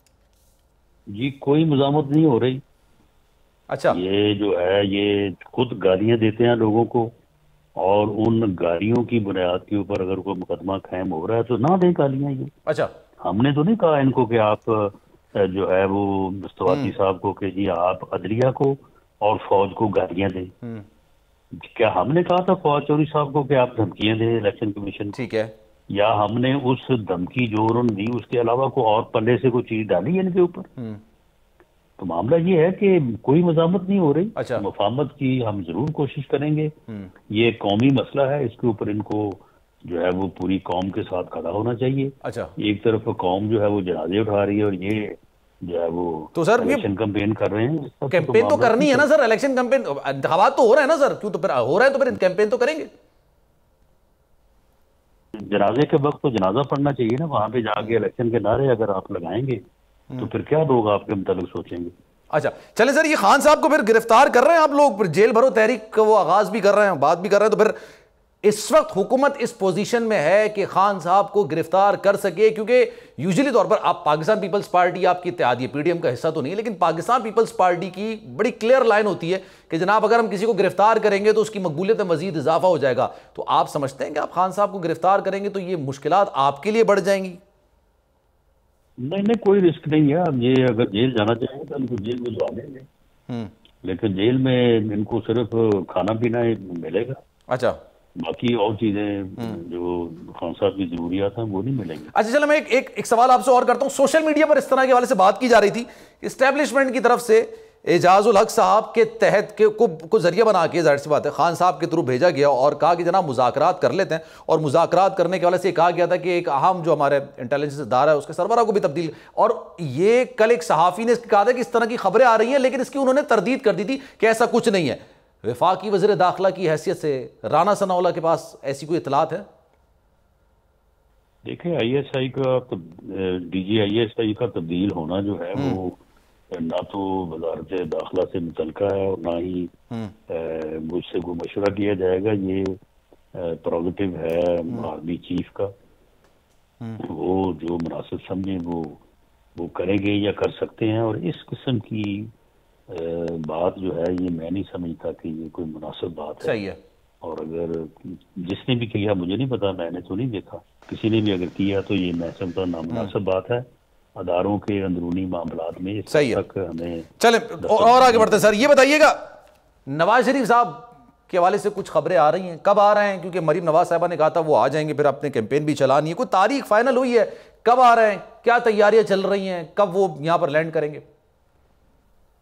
जी, कोई मुजामत नहीं हो रही। अच्छा। ये जो है, ये खुद गालियां देते हैं लोगों को, और उन गालियों की बुनियाद के ऊपर अगर कोई मुकदमा कायम हो रहा है तो ना दें गालियां ये। अच्छा। हमने तो नहीं कहा इनको कि आप जो है वो मुस्तफाती साहब को कि जी आप अदलिया को और फौज को गालियां दें। क्या हमने कहा था फवाद चौधरी साहब को कि आप धमकियां दें इलेक्शन कमीशन? ठीक है। या हमने उस धमकी जो उन्होंने दी उसके अलावा को और पल्ले से कोई चीज डाली है इनके ऊपर? तो मामला ये है कि कोई मजामत नहीं हो रही। अच्छा। मुफाहमत की हम जरूर कोशिश करेंगे। ये कौमी मसला है, इसके ऊपर इनको जो है वो पूरी कौम के साथ खड़ा होना चाहिए। अच्छा। एक तरफ कौम जो है वो जनाजे उठा रही है, और ये जो है वो तो सर इलेक्शन कैंपेन कर रहे हैं। कैंपेन तो करनी है ना सर, इलेक्शन कैंपेन इंतखाबात तो हो रहा है ना सर, क्यों तो फिर हो रहा है तो फिर कैंपेन तो करेंगे। जनाजे के वक्त तो जनाजा पढ़ना चाहिए ना, वहां पे जाके इलेक्शन के नारे अगर आप लगाएंगे तो फिर क्या लोग आपके मुताबिक सोचेंगे? अच्छा चले सर, ये खान साहब को फिर गिरफ्तार कर रहे हैं आप लोग, फिर जेल भरो तहरीक का वो आगाज भी कर रहे हैं, बात भी कर रहे हैं, तो फिर इस वक्त हुकूमत इस पोजीशन में है कि खान साहब को गिरफ्तार कर सके, क्योंकि यूजुअली तौर पर आप पाकिस्तान पीपल्स पार्टी आपकी इत्तेहादी है, पीडीएम का हिस्सा तो नहीं, लेकिन पाकिस्तान पीपल्स पार्टी की बड़ी क्लियर लाइन होती है कि जनाब अगर हम किसी को गिरफ्तार करेंगे तो उसकी मकबूलियत में मजीद इजाफा हो जाएगा। तो आप समझते हैं कि आप खान साहब को गिरफ्तार करेंगे तो ये मुश्किलात आपके लिए बढ़ जाएंगी? नहीं, कोई रिस्क नहीं है। अब ये अगर जेल जाना चाहेंगे तो इनको जेल में जा देंगे, लेकिन जेल में इनको सिर्फ खाना पीना मिलेगा। अच्छा, बाकी और चीजें जो खान साहब की जरूरियात हैं वो नहीं मिलेंगी। अच्छा चलो, मैं एक सवाल आपसे और करता हूं। सोशल मीडिया पर इस तरह के हवाले से बात की जा रही थी, एस्टेब्लिशमेंट की तरफ से एजाजुल हक साहब के तहत को जरिया बना के, जाहिर सी बात है, खान साहब के थ्रू भेजा गया और कहा कि जनाब मुज़ाकरात कर लेते हैं, और मुज़ाकरात करने के वाले से कहा गया था कि एक अहम जो हमारे इंटेलिजेंस इदारा है उसके सरबराह को भी तब्दील, और ये कल एक सहाफ़ी ने कहा था कि इस तरह की खबरें आ रही हैं, लेकिन इसकी उन्होंने तरदीद कर दी थी कि ऐसा कुछ नहीं है। वफाकी वज़ीर दाखिला की हैसियत से राना सनाउल्लाह के पास ऐसी कोई इतलात है? देखिए, ISI का DGISI का तब्दील होना जो है वो ना तो वजारत दाखिला से मुतल्का है और ना ही मुझसे कोई मशवरा किया जाएगा। ये प्रोगेटिव है आर्मी चीफ का, वो जो मुनासिब समझे वो करेंगे या कर सकते हैं। और इस किस्म की बात जो है ये मैं नहीं समझता कि ये कोई मुनासिब बात है। सही है। और अगर जिसने भी किया, मुझे नहीं पता, मैंने तो नहीं देखा, किसी ने भी अगर किया तो ये मैं समझता नामुनासिब बात है अदारों के अंदरूनी मामलात में। सही है। हमें चले और आगे बढ़ते हैं सर। ये बताइएगा, नवाज शरीफ साहब के हवाले से कुछ खबरें आ रही हैं, कब आ रहे हैं? क्योंकि मरीम नवाज साहबा ने कहा था वो आ जाएंगे, फिर अपने कैंपेन भी चलानी है, कोई तारीख फाइनल हुई है? कब आ रहे हैं, क्या तैयारियां चल रही हैं, कब वो यहां पर लैंड करेंगे?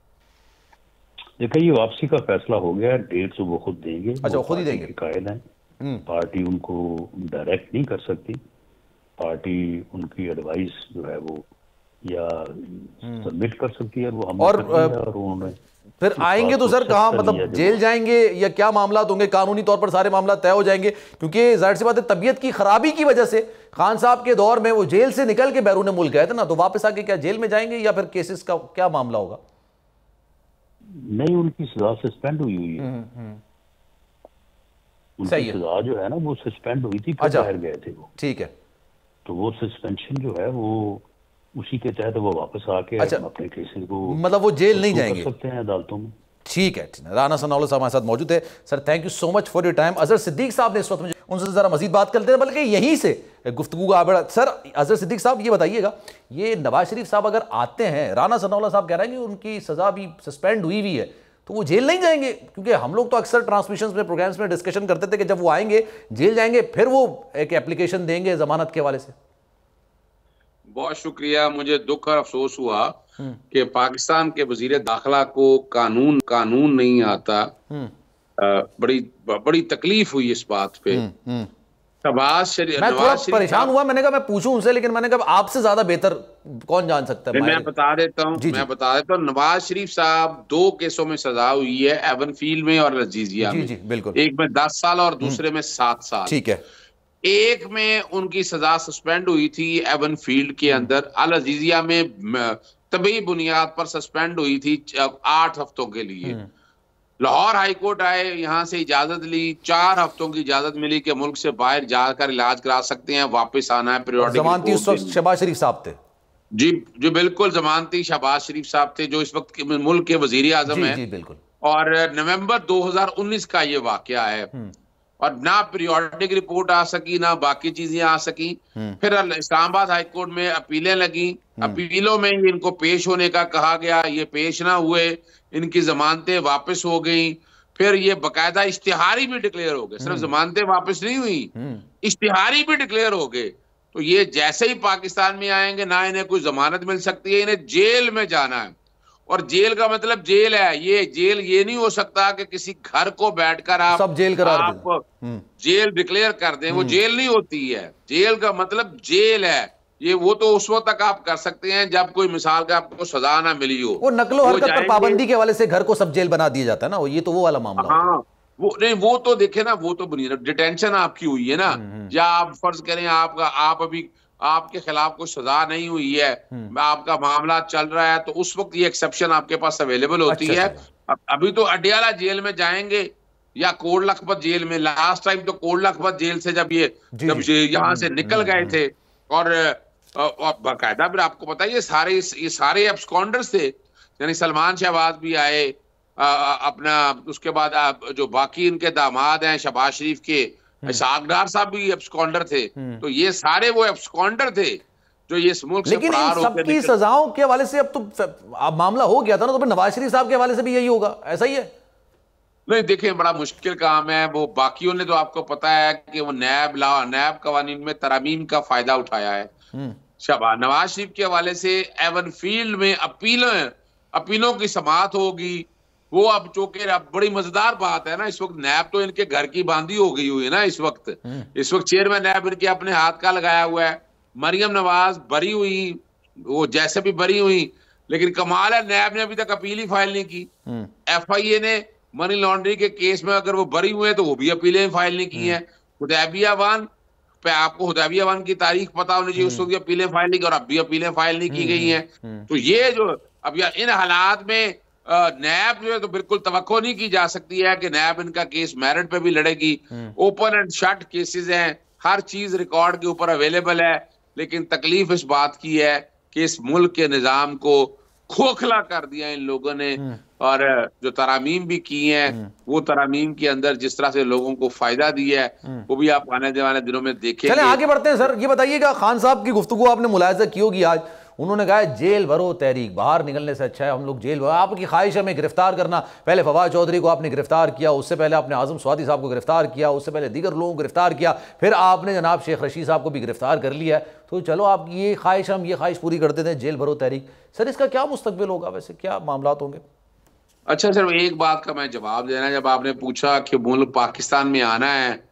देखिए, ये वापसी का फैसला हो गया है, डेट तो वो खुद देंगे। अच्छा, खुद ही देंगे? कायल हैं। पार्टी उनको डायरेक्ट नहीं कर सकती, पार्टी उनकी एडवाइस जो है वो या सबमिट कर सकती है, वो हम और उन्होंने फिर आएंगे तो सर कहाँ, मतलब जेल जाएंगे या क्या मामला होंगे? कानूनी तौर पर सारे मामला तय हो जाएंगे, क्योंकि जाहिर सी बात है तबीयत की खराबी की वजह से खान साहब के दौर में वो जेल से निकल के बैरून मुल्क गए थे ना, तो वापस आके क्या जेल में जाएंगे या फिर केसेस का क्या मामला होगा? नहीं, उनकी सजा सस्पेंड हुई है। उनकी सजा जो है ना वो सस्पेंड हुई थी, फिर बाहर गए थे वो। ठीक है, तो वो सस्पेंशन जो है वो उसी के तहत वो वापस आके अपने केसेस को, मतलब वो जेल नहीं जाएंगे, कर सकते हैं अदालतों में। ठीक है। राना सनाउल्लाह साहब हमारे साथ मौजूद है। Sir thank you so much for your time. Azhar Siddique साहब ने इस वक्त मुझे, उनसे जरा मजीद बात करते हैं, बल्कि यहीं से गुफ्तगू का आगे। सर अजहर सिद्दीक साहब ये बताइएगा, ये नवाज शरीफ साहब अगर आते हैं, राना सनाउल्लाह साहब कह रहे हैं कि उनकी सजा भी सस्पेंड हुई है, तो वो जेल नहीं जाएंगे? क्योंकि हम लोग तो अक्सर ट्रांसमिशन में, प्रोग्राम्स में डिस्कशन करते थे कि जब वो आएंगे जेल जाएंगे, फिर वो एक एप्लीकेशन देंगे जमानत के हवाले से। बहुत शुक्रिया। मुझे दुख और अफसोस हुआ कि पाकिस्तान के वजीर दाखिला को कानून नहीं आता। बड़ी तकलीफ हुई इस बात पे। शहबाज शरीफ, मैं थोड़ा परेशान हुआ, मैंने कहा मैं पूछूं उनसे, लेकिन मैंने कहा आपसे ज्यादा बेहतर कौन जान सकता है। मैं बता देता हूं। नवाज शरीफ साहब 2 केसों में सजा हुई है, एवनफील्ड में और लजीजिया में। जी बिल्कुल। एक में 10 साल और दूसरे में 7 साल। ठीक है। एक में उनकी सजा सस्पेंड हुई थी एवनफील्ड के अंदर, अल अजीजिया में तभी बुनियाद पर सस्पेंड हुई थी 8 हफ्तों के लिए। लाहौर हाईकोर्ट आए, यहां से इजाजत ली, 4 हफ्तों की इजाजत मिली कि मुल्क से बाहर जाकर इलाज करा सकते हैं, वापस आना है। जमानती उस वक्त शहबाज शरीफ साहब थे। जी बिल्कुल, जमानती शहबाज शरीफ साहब थे, जो इस वक्त मुल्क के वजीर आजम है। जी बिल्कुल। और नवंबर 2019 का ये वाकया है, और ना पीरियोडिक रिपोर्ट आ सकी, ना बाकी चीजें आ सकी। फिर इस्लामाबाद हाईकोर्ट में अपीलें लगी, अपीलों में इनको पेश होने का कहा गया, ये पेश ना हुए, इनकी जमानतें वापस हो गई। फिर ये बकायदा इश्तिहारी भी डिक्लेयर हो गए, सिर्फ जमानतें वापस नहीं हुई, इश्तिहारी भी डिक्लेयर हो गए। तो ये जैसे ही पाकिस्तान में आएंगे, ना इन्हें कोई जमानत मिल सकती है, इन्हें जेल में जाना है। और जेल का मतलब जेल है, ये जेल ये नहीं हो सकता कि किसी घर को बैठकर आप सब जेल आप जेल डिक्लेयर कर दें, वो जेल नहीं होती है। जेल का मतलब जेल है, ये वो तो उस वक्त तक आप कर सकते हैं जब कोई मिसाल का आपको सजा ना मिली हो। वो नकलो हरकत पर पाबंदी के वाले से घर को सब जेल बना दिया जाता है ना, ये तो वो वाला मामला। हाँ, वो नहीं, वो तो देखे ना, वो तो बुनियाद डिटेंशन आपकी हुई है ना, या आप फर्ज करें आप अभी आपके खिलाफ कोई सजा नहीं हुई है, आपका मामला चल रहा है, तो उस वक्त ये एक्सेप्शन आपके पास अवेलेबल होती है। अभी तो अडियाला जेल में जाएंगे या कोट लखपत जेल में। लास्ट टाइम तो कोट लखपत जेल से जब यहाँ से निकल गए थे, और बाकायदा फिर आपको पता है ये सारे एब्सकॉन्डर्स थे, यानी सलमान शहबाज भी आए अपना, उसके बाद जो बाकी इनके दामाद हैं शहबाज शरीफ के, शागडार साहब भी एब्सकॉन्डर थे। तो ये सारे वो एब्सकॉन्डर थे जो ये मुल्क से लेकिन इन सबकी सजाओं के हवाले से अब तो मामला हो गया था ना, तो फिर नवाज शरीफ साहब के हवाले से भी यही होगा, ऐसा ही है? नहीं देखिए, बड़ा मुश्किल काम है। वो बाकियों ने तो आपको पता है कि वो नैब कवानीन में तरामीम का फायदा उठाया है। नवाज शरीफ के हवाले से एवनफील्ड में अपीलों की समाअत होगी। वो अब चूंकि बड़ी मजेदार बात है ना, इस वक्त नैब तो इनके घर की बांधी हो गई हुई है ना। इस वक्त चेयरमैन नैब इनके अपने हाथ का लगाया हुआ है। मरियम नवाज बरी हुई, वो जैसे भी बरी हुई, लेकिन कमाल है नैब ने अभी तक अपील ही फाइल नहीं की। FIA ने मनी लॉन्ड्रिंग के केस में अगर वो बरी हुए तो वो भी अपीलें फाइल नहीं की हैं। हुदैबिया 1 पे आपको हुदैबिया 1 की तारीख पता होनी चाहिए, उस वक्त अपीलें फाइल नहीं की, और अब भी अपीलें फाइल नहीं की गई हैं। तो ये जो अब इन हालात में नैब जो है तो बिल्कुल तवक्को नहीं की जा सकती है कि नैब इनका केस मेरिट पे भी लड़ेगी। ओपन एंड शट केसेस हैं, हर चीज रिकॉर्ड के ऊपर अवेलेबल है। लेकिन तकलीफ इस बात की है कि इस मुल्क के निजाम को खोखला कर दिया इन लोगों ने, और जो तरामीम भी की हैं, वो तरामीम के अंदर जिस तरह से लोगों को फायदा दिया है, वो भी आप आने वाले दिनों में देखेंगे। चलें आगे बढ़ते हैं सर। ये बताइएगा, खान साहब की गुफ्तगू आपने मुलाहिजा की होगी आज, उन्होंने कहा जेल भरो तहरीक, बाहर निकलने से अच्छा है हम लोग जेल भरो। आपकी ख्वाहिश है हमें गिरफ्तार करना, पहले फवाद चौधरी को आपने गिरफ्तार किया, उससे पहले आपने आजम स्वाति साहब को गिरफ्तार किया, उससे पहले दीगर लोगों को गिरफ्तार किया, फिर आपने जनाब शेख रशीद साहब को भी गिरफ्तार कर लिया है। तो चलो आपकी ये ख्वाहिश, हम ये ख्वाहिश पूरी कर देते हैं, जेल भरो तहरीक। सर इसका क्या मुस्तकबिल होगा, वैसे क्या मामला होंगे? अच्छा सर, एक बात का मैं जवाब देना, जब आपने पूछा कि मुल्क पाकिस्तान में आना है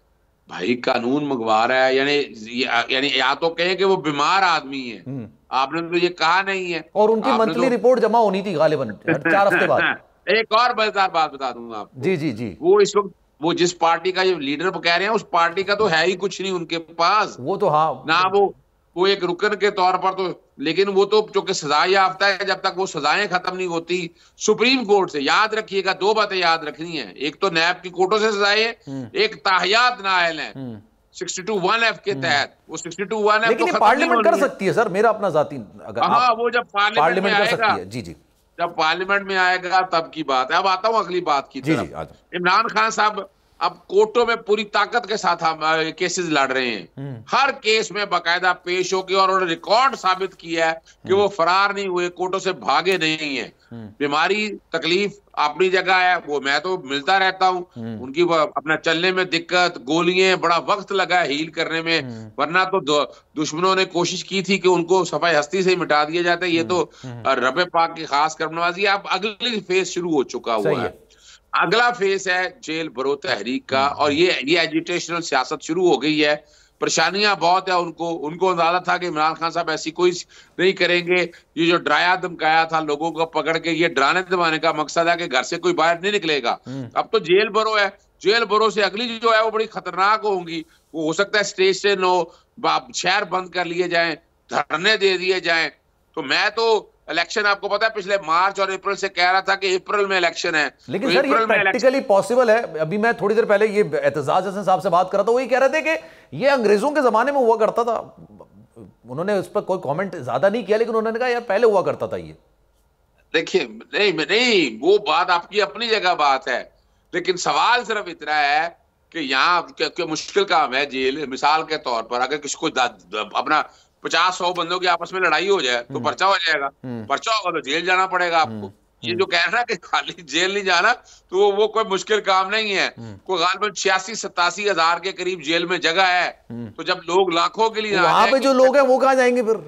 भाई कानून मंगवा रहा है, यानी या तो कहें कि वो बीमार आदमी है, आपने तो ये कहा नहीं है। और उनकी मंथली रिपोर्ट जमा होनी थी गालिबन 4 हफ्ते बाद। एक और मजेदार बात बता दूंगा आपको। जी जी जी। वो इस वक्त वो जिस पार्टी का ये लीडर कह रहे हैं, उस पार्टी का तो है ही कुछ नहीं उनके पास। वो तो हाँ ना वो एक रुकन के तौर पर तो, लेकिन वो तो जो कि सजा याफ्ता है, जब तक वो सजाएं खत्म नहीं होती सुप्रीम कोर्ट से। याद रखिएगा, 2 बातें याद रखनी है, एक तो नैब की कोर्टों से सजाएं, एक ताहियात नाअहल है 62(1)(f) के तहत। वो 62(1)(f) लेकिन ये पार्लियामेंट कर सकती है सर, मेरा अपना जाती, अगर हाँ वो जब पार्लियामेंट कर सकती है। जी जी, जब पार्लियामेंट में आएगा तब की बात है। अब आता हूं अगली बात की तरफ। इमरान खान साहब अब कोर्टों में पूरी ताकत के साथ हम केसेस लड़ रहे हैं। हर केस में बाकायदा पेश होकर, और उन्होंने रिकॉर्ड साबित किया है कि वो फरार नहीं हुए, कोर्टों से भागे नहीं है। बीमारी तकलीफ अपनी जगह है, वो मैं तो मिलता रहता हूं। उनकी अपना चलने में दिक्कत, गोलियां, बड़ा वक्त लगा है हील करने में, वरना तो दुश्मनों ने कोशिश की थी कि उनको सफाई हस्ती से मिटा दिया जाता है। ये तो रबे पाक की खास करमनवाजी। अब अगली फेज शुरू हो चुका हुआ है। अगला फेज है जेल भरो तहरीक का, और ये एजिटेशनल सियासत शुरू हो गई है। परेशानियां बहुत है उनको अंदाजा था कि इमरान खान साहब ऐसी कोई नहीं करेंगे। ये जो डराया धमकाया था लोगों को पकड़ के, ये डराने धमाने का मकसद है कि घर से कोई बाहर नहीं निकलेगा। अब तो जेल भरो है, जेल भरो से अगली जो है वो बड़ी खतरनाक होंगी। वो हो सकता है स्टेशन हो, शहर बंद कर लिए जाएं, धरने दे दिए जाएं। तो मैं तो इलेक्शन, आपको पता है पिछले मार्च और अप्रैल से कह रहा था कि अप्रैल में इलेक्शन है, लेकिन सर ये प्रैक्टिकली पॉसिबल है? अभी मैं थोड़ी देर पहले ये एतजाज हसन साहब से बात कर रहा था, वही कह रहे थे कि ये अंग्रेजों के जमाने में हुआ करता था। उन्होंने उस पर कोई कमेंट ज्यादा नहीं किया, लेकिन उन्होंने कहा यार पहले हुआ करता था ये। देखिए नहीं, वो बात आपकी अपनी जगह बात है, लेकिन सवाल सिर्फ इतना है कि यहाँ मुश्किल काम है जेल। मिसाल के तौर पर अगर किसी को अपना 50-100 बंदों की आपस में लड़ाई हो जाए तो पर्चा हो जाएगा। पर्चा होगा तो जेल जाना पड़ेगा आपको। ये जो कह रहा है कि खाली जेल नहीं जाना, तो वो कोई मुश्किल काम नहीं है। कोई गालिबन 86-87 हजार के करीब जेल में जगह है। तो जब लोग लाखों के लिए वहां पे जो लोग हैं वो कहां जाएंगे फिर?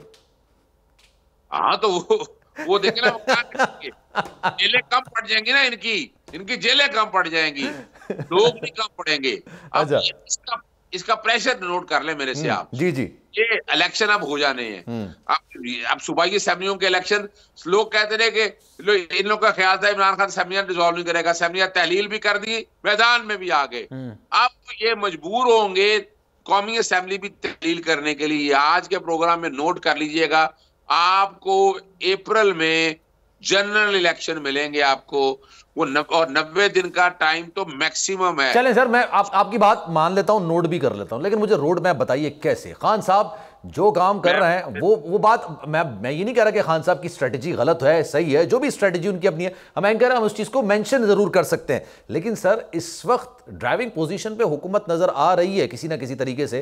हाँ तो वो देखे ना, जेलें कम पड़ जाएंगी ना, इनकी जेलें कम पड़ जाएंगी, लोग नहीं कम पड़ेंगे। अब इसका प्रेशर नोट कर ले मेरे से आप। जी जी, ये इलेक्शन अब हो जाने हैं। अब सूबाई असेंबलियों के इलेक्शन, लोग कहते रहे कि इन लोगों का ख्याल था इमरान खान असेंबलियां डिसॉल्व नहीं करेगा, असेंबलियां तहलील भी कर दी, मैदान में भी आ गए। अब तो ये मजबूर होंगे कौमी असेंबली भी तहलील करने के लिए। आज के प्रोग्राम में नोट कर लीजिएगा, आपको अप्रैल में जनरल इलेक्शन मिलेंगे आपको, वो 90 दिन का टाइम तो मैक्सिमम है। चलें सर, मैं आपकी बात मान लेता हूं, नोट भी कर लेता हूं, लेकिन मुझे रोड मैप बताइए कैसे। खान साहब जो काम कर रहे हैं वो बात, मैं ये नहीं कह रहा कि खान साहब की स्ट्रेटजी गलत है, सही है, जो भी स्ट्रेटजी उनकी अपनी है, हम एंकर हम उस चीज को मेंशन जरूर कर सकते हैं। लेकिन सर इस वक्त ड्राइविंग पोजीशन पे हुकूमत नजर आ रही है किसी ना किसी तरीके से।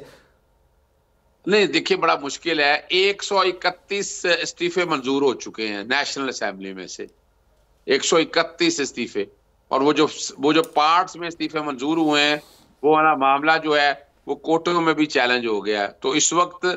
नहीं देखिए, बड़ा मुश्किल है। 131 इस्तीफे मंजूर हो चुके हैं नेशनल असेंबली में से, 131 इस्तीफे। और वो जो पार्ट्स में इस्तीफे मंजूर हुए हैं, वो वाला मामला जो है वो कोर्टों में भी चैलेंज हो गया है। तो इस वक्त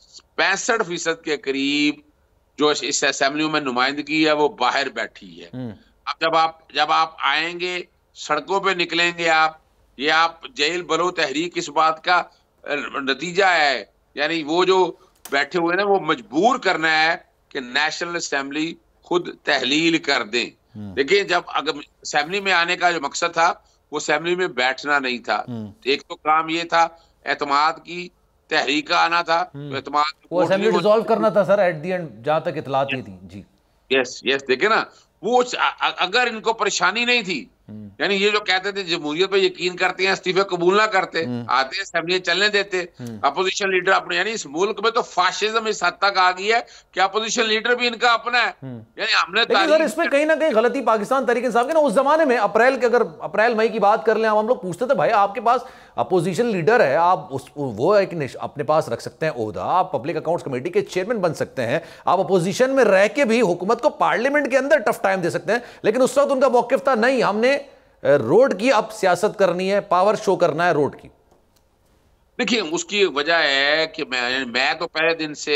65% के करीब जो इस असेंबली में नुमाइंदगी है वो बाहर बैठी है। अब जब आप आएंगे, सड़कों पे निकलेंगे ये आप जेल भरो तहरीक इस बात का नतीजा है। यानी वो जो बैठे हुए ना, वो मजबूर करना है कि नेशनल असेंबली खुद तहलील कर दें। देखिए, जब अगर असेंबली में आने का जो मकसद था वो असेंबली में बैठना नहीं था। एक तो काम ये था, एतमाद की तहरीक आना था, तो एतमाद वो असेंबली डिसॉल्व करना था सर एट द एंड, जहां तक इतलात ये थी। जी यस देखिए ना, वो अगर इनको परेशानी नहीं थी, यानी ये जो कहते थे जमहूरियत पे यकीन करते हैं, इस्तीफे कबूल ना करते, आते असेंबली चलने देते, अपोजिशन लीडर अपने, यानी इस मुल्क में तो फाशिज्म इस हद तक आ गई है कि अपोजिशन लीडर भी इनका अपना है। यानी हमने सर इसमें कहीं ना कहीं गलती पाकिस्तान तरीके साहब की ना, उस जमाने में अप्रैल मई की बात कर लें, हम लोग पूछते थे भाई आपके पास अपोजिशन लीडर है, आप वो एक अपने पास रख सकते हैं ओहदा, आप पब्लिक अकाउंट्स कमेटी के चेयरमैन बन सकते हैं, आप अपोजिशन में रह के भी हुकूमत को पार्लियामेंट के अंदर टफ टाइम दे सकते हैं। लेकिन उस वक्त उनका मौकिफ था नहीं, हमने रोड की अब सियासत करनी है, पावर शो करना है रोड की। देखिए, उसकी वजह है कि मैं तो पहले दिन से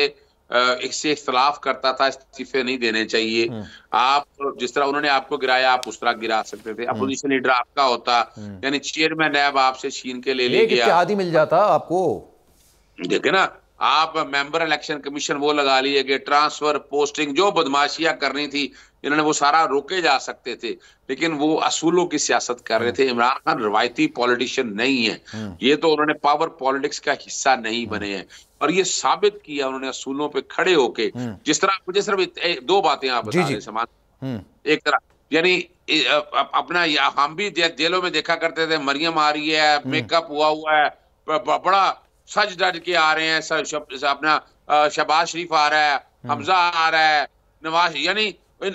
इससे इख्तलाफ करता था, इस्तीफे नहीं देने चाहिए। आप जिस तरह उन्होंने आपको गिराया आप उस तरह गिरा सकते थे। अपोजिशन लीडर आपका होता, यानी चेयरमैन नैब आपसे छीन के ले गया, इत्तेहादी मिल जाता आपको। देखे ना, आप मेंबर इलेक्शन कमीशन वो लगा लिए कि ट्रांसफर पोस्टिंग जो बदमाशियां करनी थी इन्होंने वो सारा रोके जा सकते थे, लेकिन वो असूलों की सियासत कर रहे थे। इमरान खान रवायती पॉलिटिशियन नहीं है, ये तो उन्होंने पावर पॉलिटिक्स का हिस्सा नहीं बने हैं और ये साबित किया उन्होंने असूलों पे खड़े होके। जिस तरह मुझे सिर्फ दो बातें आप बता रहे समान, एक तरह यानी अपना हम भी जेलों में देखा करते थे, मरियम आ रही है, मेकअप हुआ है, बड़ा सज डज के आ रहे हैं, अपना शहबाज शरीफ आ रहा है, हमजा आ रहा है, नवाज, यानी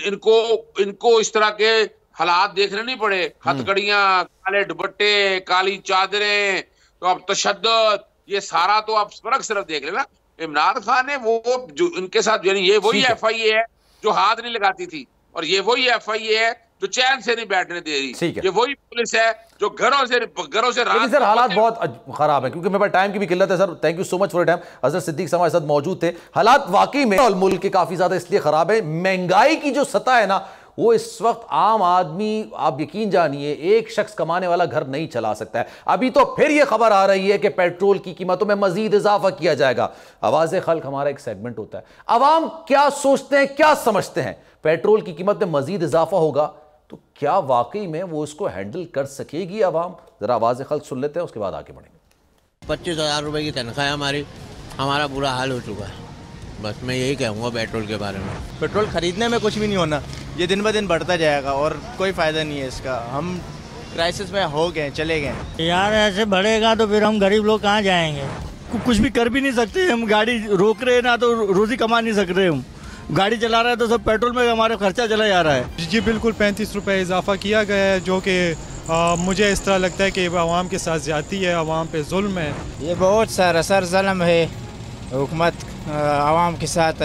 इनको इस तरह के हालात देखने नहीं पड़े। हथकड़ियां, काले दुपट्टे, काली चादरें, तो अब तशद्दुद, ये सारा तो आप फर्क सिर्फ देख लेना। इमरान खान ने वो जो इनके साथ, यानी ये वही FIA है जो हाथ नहीं लगाती थी, और ये वही FIA है जो चैन से नहीं बैठने दे रही, ये वही पुलिस है जो घरों से लेकिन सर हालात बहुत खराब है, क्योंकि मेरे पास टाइम की भी किल्लत है sir. Thank you so much for time. हजरत सिद्दीक हमारे साथ मौजूद थे। हालात वाकई में मुल्क के काफी ज्यादा इसलिए खराब है, महंगाई की जो सतह है ना, वो इस वक्त आम आदमी, आप यकीन जानिए, एक शख्स कमाने वाला घर नहीं चला सकता है। अभी तो फिर यह खबर आ रही है कि पेट्रोल की कीमतों में मजीद इजाफा किया जाएगा। आवाज़े खल्क हमारा एक सेगमेंट होता है, अवाम क्या सोचते हैं, क्या समझते हैं, पेट्रोल की कीमत में मजीद इजाफा होगा तो क्या वाकई में वो इसको हैंडल कर सकेगी आवाम? जरा आवाज़े खल्क सुन लेते हैं, उसके बाद आगे बढ़ेंगे। 25,000 रुपए की तनख्वाह है हमारी, हमारा बुरा हाल हो चुका है। बस मैं यही कहूँगा पेट्रोल के बारे में। पेट्रोल खरीदने में कुछ भी नहीं होना, ये दिन ब दिन बढ़ता जाएगा और कोई फ़ायदा नहीं है इसका। हम क्राइसिस में हो गए, चले गए यार। ऐसे बढ़ेगा तो फिर हम गरीब लोग कहाँ जाएंगे? कुछ भी कर भी नहीं सकते हम, गाड़ी रोक रहे ना तो रोजी कमा नहीं सक रहे हम, गाड़ी चला रहे हैं तो सब पेट्रोल में हमारा खर्चा चला जा रहा है। जी बिल्कुल 35 रुपये इजाफा किया गया है, जो कि मुझे इस तरह लगता है कि आवाम के साथ ज्यादती है, आवाम पे जुल्म है। ये बहुत सरासर जुल्म है हुकूमत आवाम के साथ।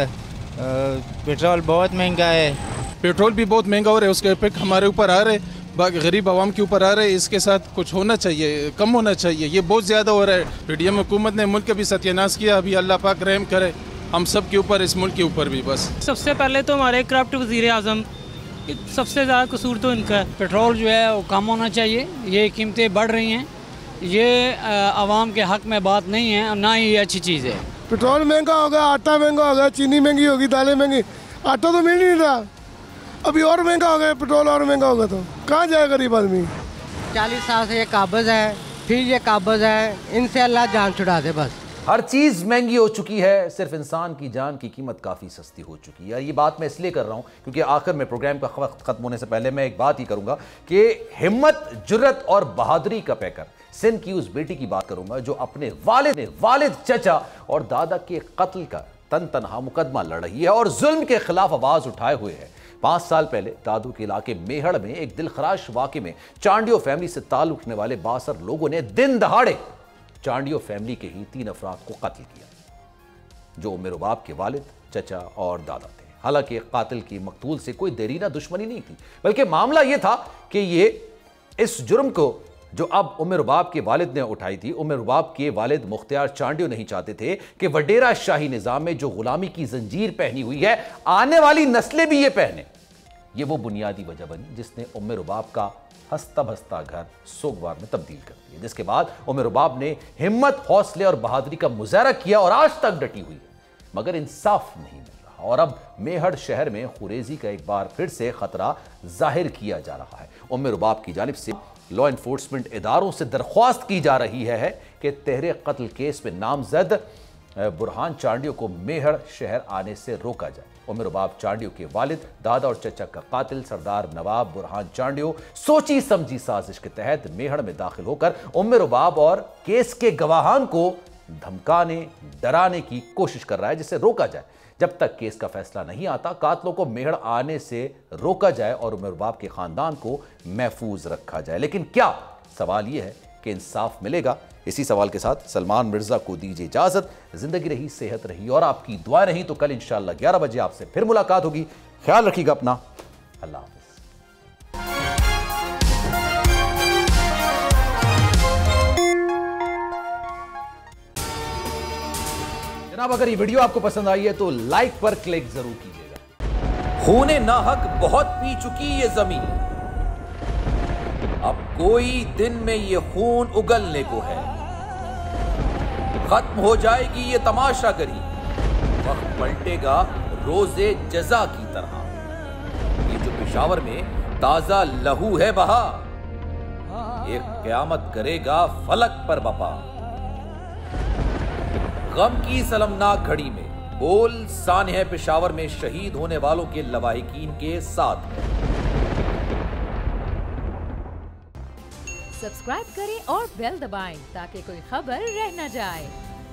पेट्रोल बहुत महंगा है, पेट्रोल भी बहुत महंगा हो रहा है, उसके इफेक्ट हमारे ऊपर आ रहे, गरीब आवाम के ऊपर आ रहे हैं। इसके साथ कुछ होना चाहिए, कम होना चाहिए, ये बहुत ज़्यादा हो रहा है। पीडीएम हुकूमत ने मुल्क का भी सत्यानाश किया, अभी अल्लाह पाक रहम करे हम सब के ऊपर, इस मुल्क के ऊपर भी। बस सबसे पहले तो हमारे करप्ट वज़ीर आज़म, सबसे ज़्यादा कसूर तो इनका है। पेट्रोल जो है वो कम होना चाहिए, ये कीमतें बढ़ रही हैं, ये आवाम के हक़ में बात नहीं है, ना ही ये अच्छी चीज़ है। पेट्रोल महंगा हो गया, आटा महंगा हो गया, चीनी महंगी होगी, दालें महंगी, आटा तो मिल नहीं रहा, अभी और महंगा हो गया, पेट्रोल और महंगा होगा तो कहाँ जाए गरीब आदमी? 40 साल से ये काबज़ है, फिर ये काबज़ है, इनसे अल्लाह जान छुड़ा दे। बस हर चीज़ महंगी हो चुकी है, सिर्फ इंसान की जान की कीमत काफ़ी सस्ती हो चुकी है। ये बात मैं इसलिए कर रहा हूँ क्योंकि आखिर में प्रोग्राम का वक्त ख़त्म होने से पहले मैं एक बात ही करूँगा कि हिम्मत, जुर्रत और बहादुरी का पैकर सिंध की उस बेटी की बात करूँगा जो अपने वालिद, चचा और दादा के कत्ल का तनहा मुकदमा लड़ रही है और जुल्म के खिलाफ आवाज़ उठाए हुए है। 5 साल पहले दादू के इलाके मेहड़ में एक दिलखराश वाक़े में चांडियो फैमिली से ताल्लुक़ रखने वाले 62 लोगों ने दिन दहाड़े चांडियो फैमिली के ही 3 अफराद को कत्ल किया, जो उम्र रुबाब के वालिद, चचा और दादा थे। हालांकि कातिल की मकतूल से कोई देरीना दुश्मनी नहीं थी, बल्कि मामला यह था कि ये इस जुर्म को जो अब उम्र रुबाब के वालिद ने उठाई थी, उम्र रुबाब के वालिद मुख्तियार चांडियो नहीं चाहते थे कि वडेरा शाही निज़ाम में जो गुलामी की जंजीर पहनी हुई है, आने वाली नस्लें भी ये पहने। ये वो बुनियादी वजह बनी जिसने उम्र रुबाब का हंसता भसता घर सोगवार में तब्दील कर दिया, जिसके बाद उम्र रुबाब ने हिम्मत, हौसले और बहादुरी का मुजाहरा किया और आज तक डटी हुई है, मगर इंसाफ नहीं मिल रहा। और अब मेहड़ शहर में खुरेजी का एक बार फिर से खतरा जाहिर किया जा रहा है। उम्र रुबाब की जानिब से लॉ एनफोर्समेंट इदारों से दरख्वास्त की जा रही है कि तहरीर कत्ल केस में नामजद बुरहान चांडियो को मेहड़ शहर आने से रोका जाए। उम्र रुबाब चांडियो के वालिद, दादा और चचा का कातिल सरदार नवाब बुरहान चांडियो सोची समझी साजिश के तहत मेहड़ में दाखिल होकर उम्र रुबाब और केस के गवाहान को धमकाने, डराने की कोशिश कर रहा है, जिससे रोका जाए। जब तक केस का फैसला नहीं आता, कातिलों को मेहड़ आने से रोका जाए और उम्र रुबाब के खानदान को महफूज रखा जाए। लेकिन क्या सवाल यह है कि इंसाफ मिलेगा? इसी सवाल के साथ सलमान मिर्जा को दीजिए इजाजत। जिंदगी रही, सेहत रही और आपकी दुआएं रही तो कल इंशाअल्लाह 11 बजे आपसे फिर मुलाकात होगी। ख्याल रखिएगा अपना। अल्लाह हाफ़िज़। जनाब, अगर ये वीडियो आपको पसंद आई है तो लाइक पर क्लिक जरूर कीजिएगा। खूने नाहक बहुत पी चुकी ये जमीन, अब कोई दिन में ये खून उगलने को है। खत्म हो जाएगी ये तमाशागरी, वक्त पलटेगा रोजे जजा की तरह। ये जो पेशावर में ताजा लहू है बहा, एक क़यामत करेगा फलक पर बपा। गम की सलमनाक घड़ी में बोल सानह पेशावर में शहीद होने वालों के लवाहिकीन के साथ है। सब्सक्राइब करें और बेल दबाएं ताकि कोई खबर रह न जाए।